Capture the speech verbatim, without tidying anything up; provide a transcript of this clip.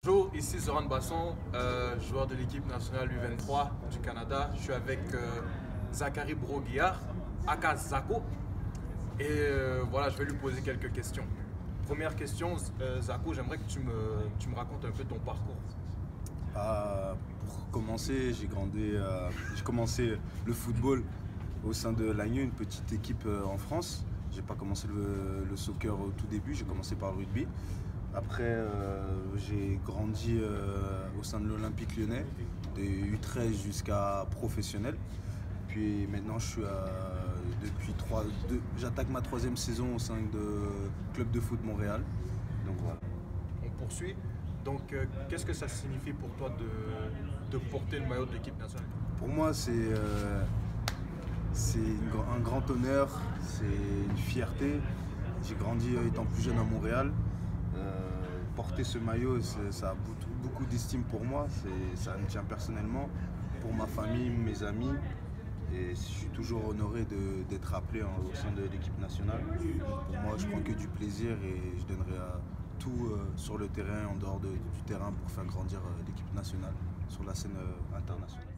Bonjour, ici Zoran Basson, euh, joueur de l'équipe nationale U vingt-trois du Canada. Je suis avec euh, Zachary Broguillard, aka Zako. Et euh, voilà, je vais lui poser quelques questions. Première question, euh, Zako, j'aimerais que tu me, tu me racontes un peu ton parcours. Euh, pour commencer, j'ai grandi, euh, j'ai commencé le football au sein de l'Agneau, une petite équipe euh, en France. J'ai pas commencé le, le soccer au tout début, j'ai commencé par le rugby. Après, euh, j'ai grandi euh, au sein de l'Olympique Lyonnais, de U treize jusqu'à professionnel. Puis maintenant, je suis euh, depuis trois, deux, j'attaque ma troisième saison au sein de Club de foot Montréal. Donc voilà. On poursuit. Donc, euh, qu'est-ce que ça signifie pour toi de, de porter le maillot de l'équipe nationale? Pour moi, c'est euh, c'est un grand honneur, c'est une fierté. J'ai grandi étant plus jeune à Montréal. Euh, porter ce maillot, ça a beaucoup, beaucoup d'estime pour moi. Ça me tient personnellement, pour ma famille, mes amis. Et je suis toujours honoré d'être appelé en, au sein de l'équipe nationale. Pour moi, je prends que du plaisir et je donnerai à tout euh, sur le terrain, en dehors de, du terrain, pour faire grandir euh, l'équipe nationale sur la scène euh, internationale.